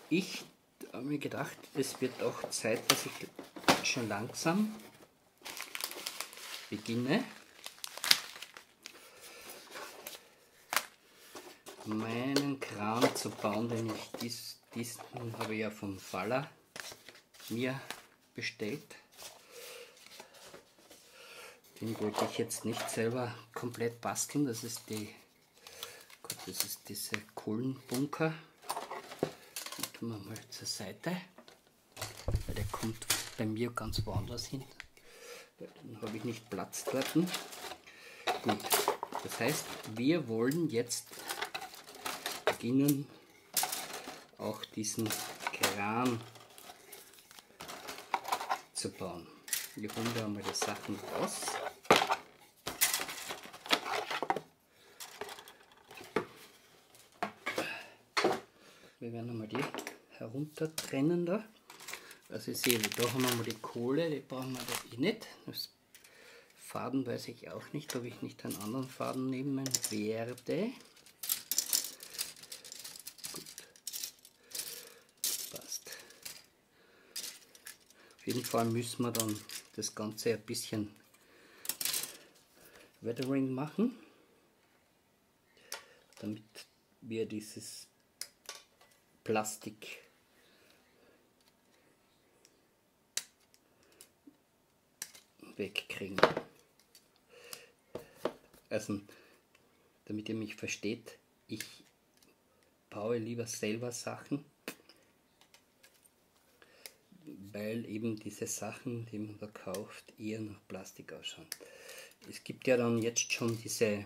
Ich habe mir gedacht, es wird auch Zeit, dass ich schon langsam beginne, meinen Kran zu bauen, denn diesen habe ich ja vom Faller mir bestellt. Den wollte ich jetzt nicht selber komplett basteln. Das ist diese Kohlenbunker. Den tun wir mal zur Seite, weil der kommt bei mir ganz woanders hin. Dann habe ich nicht Platz dort. Gut, das heißt, wir wollen jetzt beginnen, auch diesen Kran zu bauen. Wir holen da mal die Sachen raus. Wir werden einmal die herunter trennen da. Also ich sehe, da haben wir mal die Kohle, die brauchen wir da eh nicht. Das Faden weiß ich auch nicht, ob ich nicht einen anderen Faden nehmen werde. Gut. Passt. Auf jeden Fall müssen wir dann das Ganze ein bisschen Weathering machen, damit wir dieses Plastik wegkriegen. Also, damit ihr mich versteht, ich baue lieber selber Sachen, weil eben diese Sachen, die man da kauft, eher nach Plastik ausschauen. Es gibt ja dann jetzt schon diese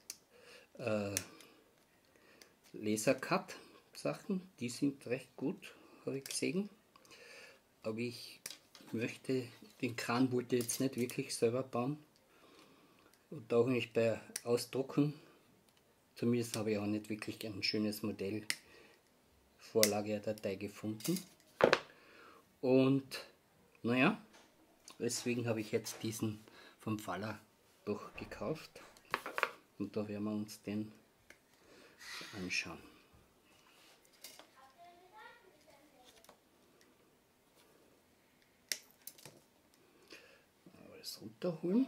Lasercut Sachen, die sind recht gut, habe ich gesehen. Aber ich möchte, den Kran wollte jetzt nicht wirklich selber bauen. Und auch nicht bei Ausdrucken. Zumindest habe ich auch nicht wirklich ein schönes Modell Vorlagedatei gefunden. Und naja, deswegen habe ich jetzt diesen vom Faller doch gekauft. Und da werden wir uns den anschauen. Alles runterholen.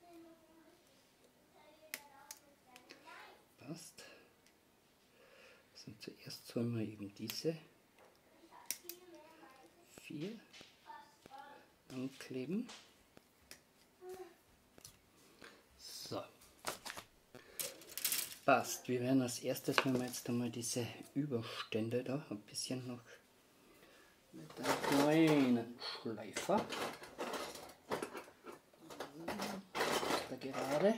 Passt. Also zuerst sollen wir eben diese 4 ankleben. So. Passt. Wir werden als erstes, wenn wir jetzt einmal diese Überstände da ein bisschen noch mit einem kleinen Schleifer da gerade.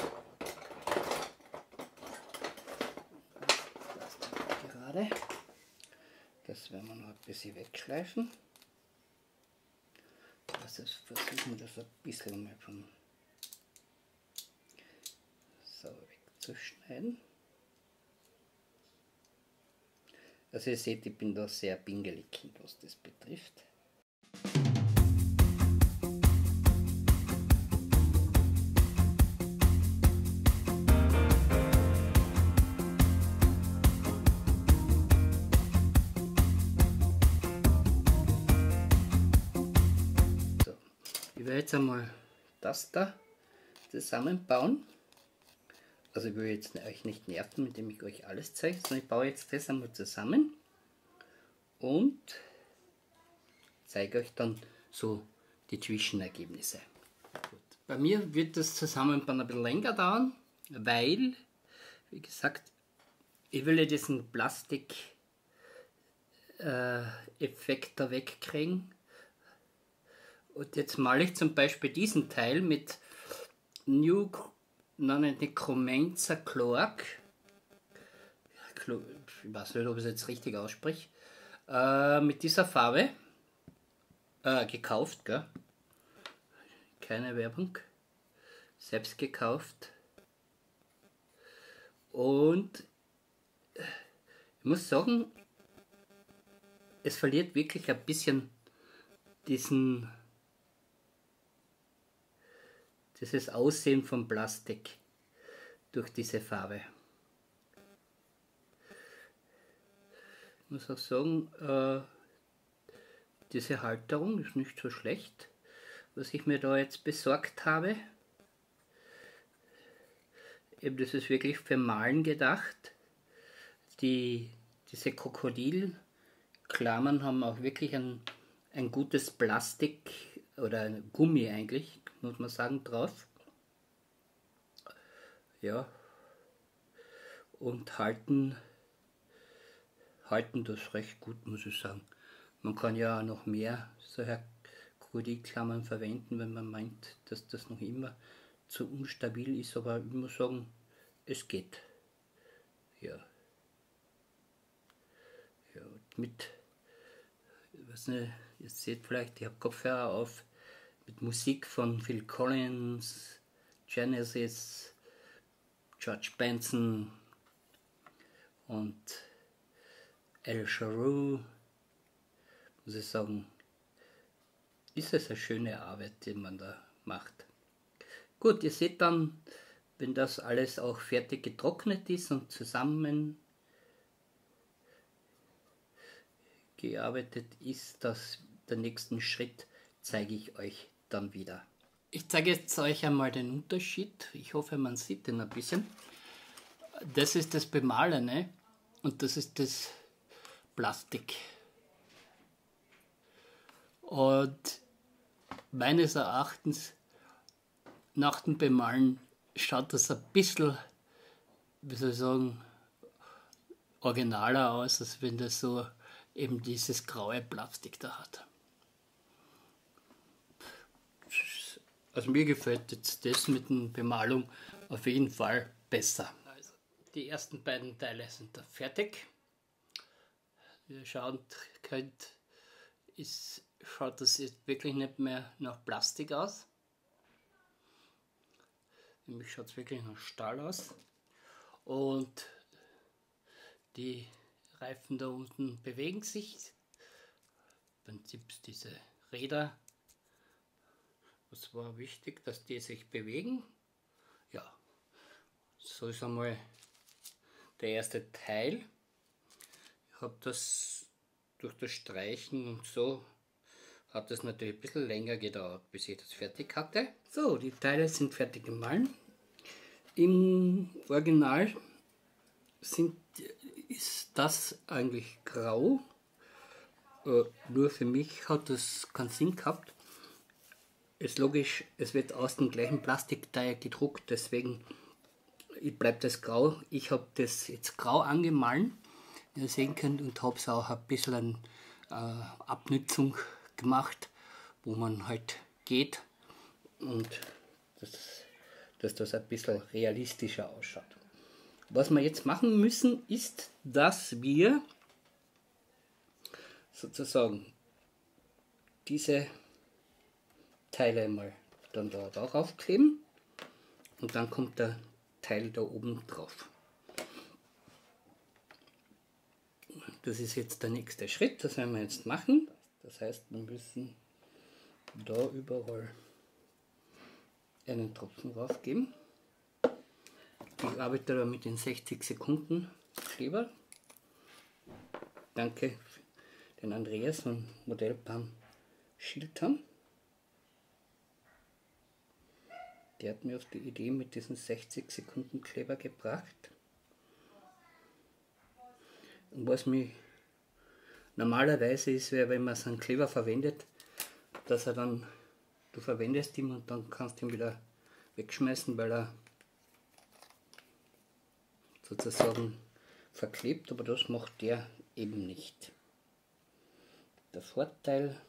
Das werden wir noch ein bisschen wegschleifen. Also versuchen wir das ein bisschen mal vom so wegzuschneiden. Also ihr seht, ich bin da sehr pingelig, was das betrifft. Ich werde jetzt einmal das da zusammenbauen. Also ich will jetzt euch nicht nerven, indem ich euch alles zeige, sondern ich baue jetzt das einmal zusammen und zeige euch dann so die Zwischenergebnisse. Gut. Bei mir wird das Zusammenbauen ein bisschen länger dauern, weil, wie gesagt, ich will ja diesen Plastik-Effekt da wegkriegen. Und jetzt male ich zum Beispiel diesen Teil mit Necromancer Cloak. Ich weiß nicht, ob ich es jetzt richtig ausspreche. Mit dieser Farbe. Gekauft, gell? Keine Werbung. Selbst gekauft. Und ich muss sagen, es verliert wirklich ein bisschen dieses Aussehen von Plastik durch diese Farbe. muss auch sagen, diese Halterung ist nicht so schlecht, was ich mir da jetzt besorgt habe. Eben, das ist wirklich für Malen gedacht. Diese Krokodilklammern haben auch wirklich ein gutes Plastik oder ein Gummi eigentlich, muss man sagen, drauf. Ja, und halten das recht gut, muss ich sagen. Man kann ja auch noch mehr solcher Krokodilklammern verwenden, wenn man meint, dass das noch immer zu unstabil ist, aber ich muss sagen, es geht. Ja. Ja, mit, ich weiß nicht, ihr seht vielleicht, ich habe Kopfhörer auf, mit Musik von Phil Collins, Genesis, George Benson und El Jarreau. Muss ich sagen, ist es eine schöne Arbeit, die man da macht. Gut, ihr seht dann, wenn das alles auch fertig getrocknet ist und zusammen gearbeitet ist, der nächsten Schritt zeige ich euch dann wieder. Ich zeige jetzt euch einmal den Unterschied. Ich hoffe, man sieht den ein bisschen. Das ist das Bemalene und das ist das Plastik. Und meines Erachtens nach dem Bemalen schaut das ein bisschen, wie soll ich sagen, originaler aus, als wenn das so eben dieses graue Plastik da hat. Also mir gefällt jetzt das mit der Bemalung auf jeden Fall besser. Also die ersten beiden Teile sind da fertig. Wie ihr schauen könnt, schaut das jetzt wirklich nicht mehr nach Plastik aus. Nämlich schaut es wirklich nach Stahl aus. Und die Reifen da unten bewegen sich. Im Prinzip diese Räder. Es war wichtig, dass die sich bewegen. Ja, so ist einmal der erste Teil. Ich habe das durch das Streichen und so hat es natürlich ein bisschen länger gedauert, bis ich das fertig hatte. So, die Teile sind fertig gemahlen. Im Original ist das eigentlich grau. Nur für mich hat das keinen Sinn gehabt. Ist logisch, es wird aus dem gleichen Plastikteil gedruckt, deswegen bleibt das grau. Ich habe das jetzt grau angemahlen, wie ihr sehen könnt, und habe es auch ein bisschen Abnützung gemacht, wo man halt geht und dass das ein bisschen realistischer ausschaut. Was wir jetzt machen müssen, ist, dass wir sozusagen diese Teile mal dann da drauf kleben und dann kommt der Teil da oben drauf. Das ist jetzt der nächste Schritt, das werden wir jetzt machen. Das heißt, wir müssen da überall einen Tropfen drauf geben. Ich arbeite da mit den 60 Sekunden Kleber. Danke den Andreas von Modellbahn Schiltern. Der hat mir auf die Idee mit diesen 60 Sekunden Kleber gebracht. Und was mich normalerweise ist, wenn man so einen Kleber verwendet, dass er dann, du verwendest ihn und dann kannst du ihn wieder wegschmeißen, weil er sozusagen verklebt, aber das macht der eben nicht. Der Vorteil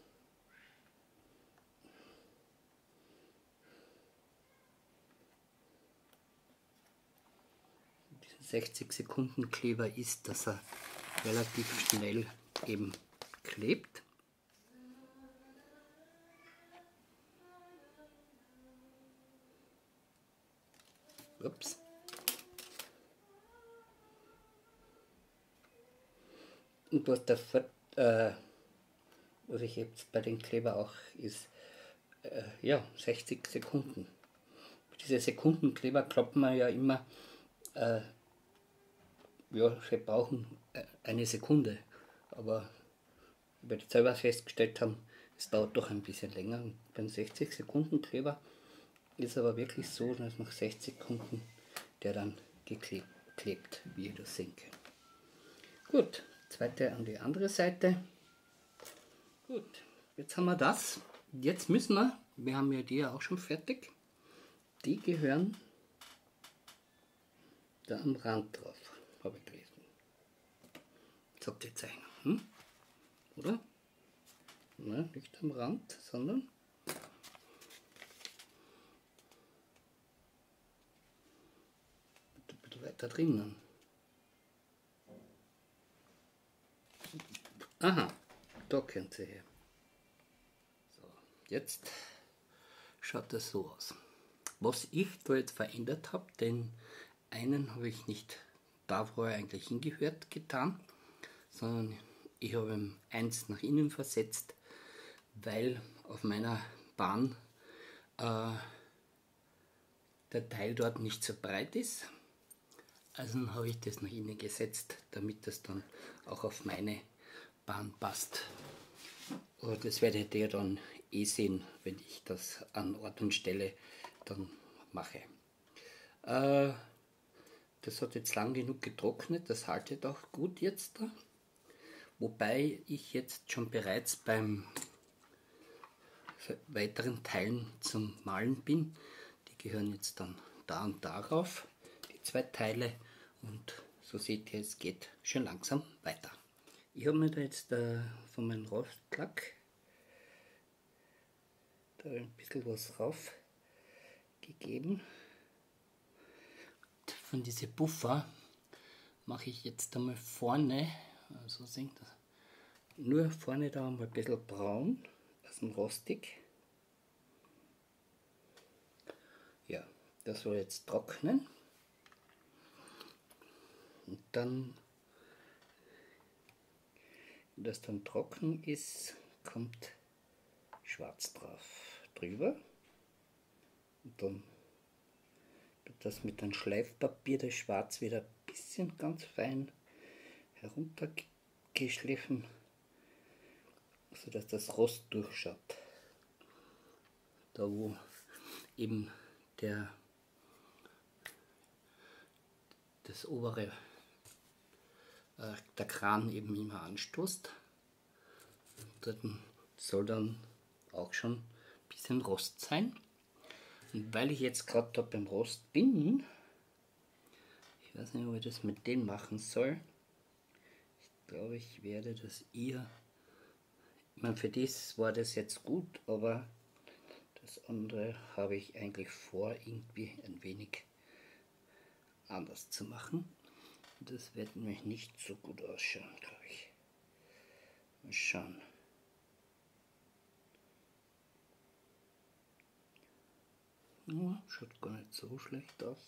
diesen 60 Sekunden Kleber ist, dass er relativ schnell eben klebt. Ups. Und was ich jetzt bei den Kleber auch ist, ja, 60 Sekunden. Diese Sekundenkleber kloppen wir ja immer, ja, sie brauchen eine Sekunde. Aber wie wir jetzt selber festgestellt haben, es dauert doch ein bisschen länger. Und beim 60 Sekunden Kleber ist aber wirklich so, dass nach 60 Sekunden der dann geklebt, wie ihr das sehen könnt. Gut, zweite an die andere Seite. Gut, jetzt haben wir das. Jetzt müssen wir haben ja die ja auch schon fertig, die gehören da am Rand drauf, habe ich gelesen. Sagt die Zeichnung, oder? Nein, nicht am Rand, sondern ein bisschen weiter drinnen. Aha, da könnt ihr her. So, jetzt schaut das so aus. Was ich da jetzt verändert habe, den einen habe ich nicht da, wo er eigentlich hingehört, getan, sondern ich habe ihm eins nach innen versetzt, weil auf meiner Bahn der Teil dort nicht so breit ist. Also habe ich das nach innen gesetzt, damit das dann auch auf meine Bahn passt. Und das werdet ihr dann eh sehen, wenn ich das an Ort und Stelle dann mache. Das hat jetzt lang genug getrocknet, das haltet auch gut jetzt da. Wobei ich jetzt schon bereits beim weiteren Teilen zum Malen bin. Die gehören jetzt dann da und darauf, die zwei Teile. Und so seht ihr, es geht schon langsam weiter. Ich habe mir da jetzt von meinem Rostlack da ein bisschen was drauf gegeben. Von diesen Puffer mache ich jetzt einmal vorne, also sehen das, nur vorne da einmal ein bisschen braun, aus dem Rostig. Ja, das soll jetzt trocknen. Und dann, wenn das dann trocken ist, kommt Schwarz drüber. Und dann wird das mit einem Schleifpapier, das Schwarz wieder ein bisschen ganz fein heruntergeschliffen, sodass das Rost durchschaut. Da wo eben das obere, der Kran eben immer anstoßt. Dort soll dann auch schon ein bisschen Rost sein. Und weil ich jetzt gerade da beim Rost bin, ich weiß nicht, ob ich das mit denen machen soll. Ich glaube, ich werde das eher, ich meine, für das war das jetzt gut, aber das andere habe ich eigentlich vor, irgendwie ein wenig anders zu machen. Das wird nämlich nicht so gut ausschauen, glaube ich. Mal schauen. Ja, schaut gar nicht so schlecht aus.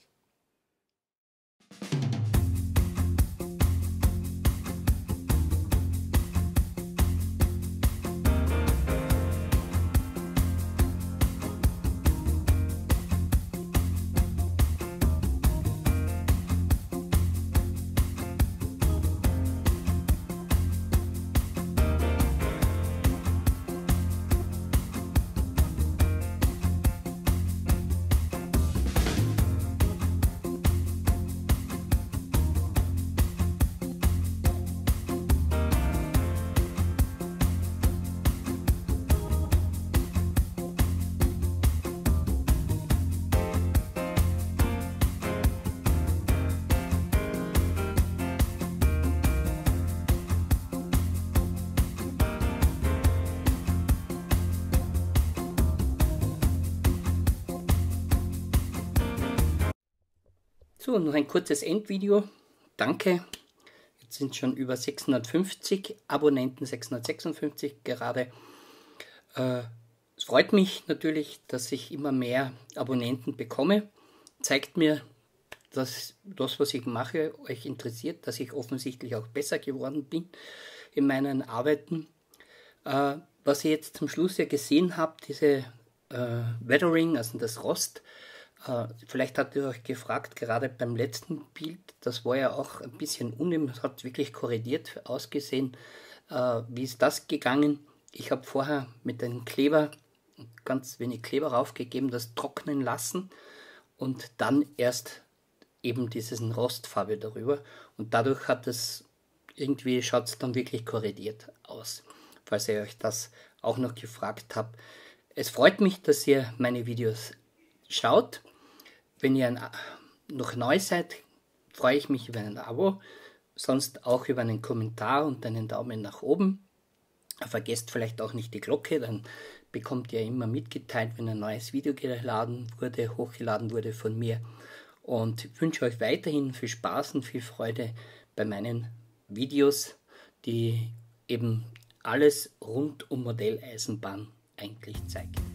So, noch ein kurzes Endvideo. Danke. Jetzt sind schon über 650 Abonnenten, 656 gerade. Es freut mich natürlich, dass ich immer mehr Abonnenten bekomme. Zeigt mir, dass das, was ich mache, euch interessiert, dass ich offensichtlich auch besser geworden bin in meinen Arbeiten. Was ihr jetzt zum Schluss ja gesehen habt, diese Weathering, also das Rost, vielleicht habt ihr euch gefragt, gerade beim letzten Bild, das war ja auch ein bisschen uneven, das hat wirklich korrigiert ausgesehen. Wie ist das gegangen? Ich habe vorher mit einem Kleber, ganz wenig Kleber raufgegeben, das trocknen lassen und dann erst eben diesen Rostfarbe darüber. Und dadurch hat es irgendwie, schaut es dann wirklich korrigiert aus, falls ihr euch das auch noch gefragt habt. Es freut mich, dass ihr meine Videos schaut. Wenn ihr noch neu seid, freue ich mich über ein Abo, sonst auch über einen Kommentar und einen Daumen nach oben. Vergesst vielleicht auch nicht die Glocke, dann bekommt ihr immer mitgeteilt, wenn ein neues Video hochgeladen wurde von mir. Und ich wünsche euch weiterhin viel Spaß und viel Freude bei meinen Videos, die eben alles rund um Modelleisenbahn eigentlich zeigen.